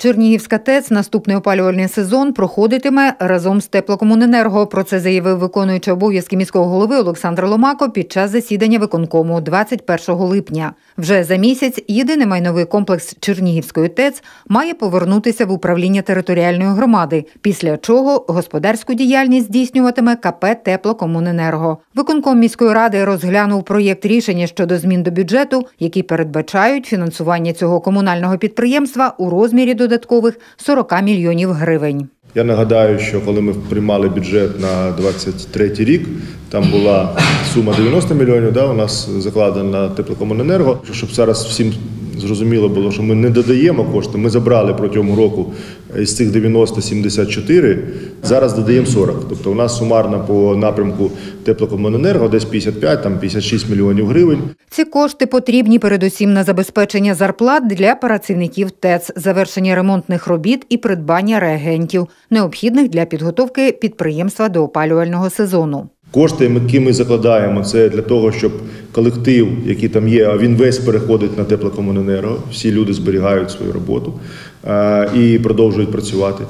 Чернігівська ТЕЦ наступний опалювальний сезон проходитиме разом з Теплокомуненерго. Про це заявив виконуючий обов'язки міського голови Олександр Ломако під час засідання виконкому 21 липня. Вже за місяць єдиний майновий комплекс Чернігівської ТЕЦ має повернутися в управління територіальної громади, після чого господарську діяльність здійснюватиме КП Теплокомуненерго. Виконком міської ради розглянув проєкт рішення щодо змін до бюджету, які передбачають фінансування цього комунального підприємства у розмірі додаткових 40 мільйонів гривень. Я нагадаю, що коли ми приймали бюджет на 2023 рік, там була сума 90 мільйонів, у нас закладена на Теплокомуненерго. Щоб зараз всім зрозуміло було, що ми не додаємо кошти, ми забрали протягом року із цих 90 – 74, зараз додаємо 40. Тобто у нас сумарно по напрямку Теплокомуненерго десь 55, там 56 мільйонів гривень. Ці кошти потрібні передусім на забезпечення зарплат для працівників ТЕЦ, завершення ремонтних робіт і придбання реагентів, необхідних для підготовки підприємства до опалювального сезону. Кошти, які ми закладаємо, це для того, щоб колектив, який там є, а він весь переходить на Теплокомуненерго, всі люди зберігають свою роботу і продовжують працювати.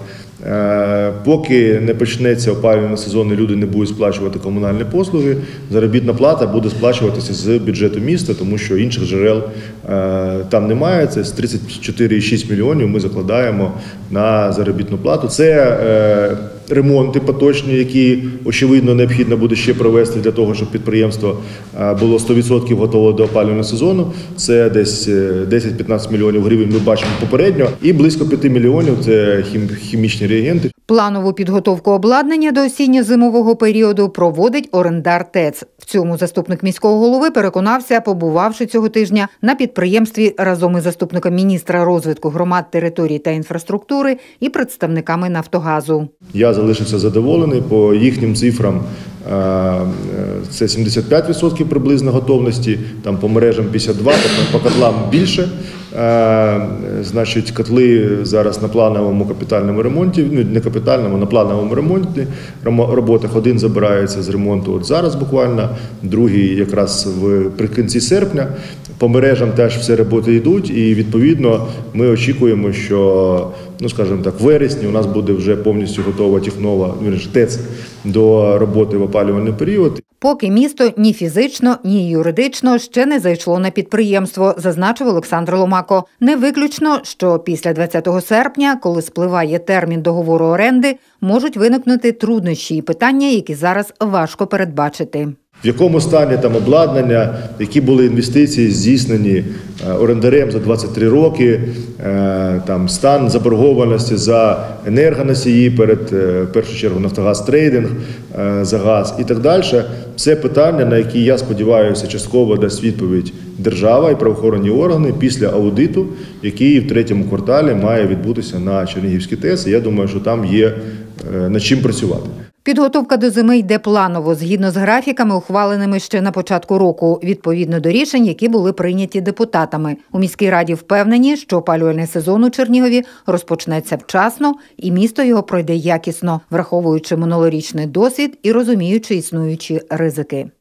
Поки не почнеться опалювальний сезон і люди не будуть сплачувати комунальні послуги, заробітна плата буде сплачуватися з бюджету міста, тому що інших джерел там немає. Це з 34,6 мільйонів ми закладаємо на заробітну плату. Це ремонти поточні, які, очевидно, необхідно буде ще провести для того, щоб підприємство було 100% готове до опалювального сезону. Це десь 10-15 мільйонів гривень ми бачимо попередньо. І близько 5 мільйонів – це хімічні реагенти. Планову підготовку обладнання до осінньо-зимового періоду проводить орендар ТЕЦ. В цьому заступник міського голови переконався, побувавши цього тижня на підприємстві разом із заступником міністра розвитку громад, територій та інфраструктури і представниками «Нафтогазу». Я залишився задоволений. По їхнім цифрам це 75% приблизно готовності, там по мережам 52%, по котлам більше. Значить, котли зараз на плановому капітальному ремонті, не капітальному, на плановому ремонті роботах. Один забирається з ремонту от зараз буквально, другий якраз при кінці серпня. По мережам теж всі роботи йдуть і, відповідно, ми очікуємо, що, скажімо так, в вересні у нас буде вже повністю готова технова ТЕЦ до роботи в опалювальний період. Поки місто ні фізично, ні юридично ще не зайшло на підприємство, зазначив Олександр Ломако. Не виключно, що після 20 серпня, коли спливає термін договору оренди, можуть виникнути труднощі і питання, які зараз важко передбачити. В якому стані там обладнання, які були інвестиції здійснені орендарем за 23 роки, там стан заборгованості за енергоносії перед, в першу чергу, Нафтогаз Трейдинг за газ і так далі. Це питання, на які, я сподіваюся, частково дасть відповідь держава і правоохоронні органи після аудиту, який в третьому кварталі має відбутися на Чернігівській ТЕЦ. Я думаю, що там є над чим працювати. Підготовка до зими йде планово, згідно з графіками, ухваленими ще на початку року, відповідно до рішень, які були прийняті депутатами. У міській раді впевнені, що опалювальний сезон у Чернігові розпочнеться вчасно і місто його пройде якісно, враховуючи минулорічний досвід і розуміючи існуючі ризики.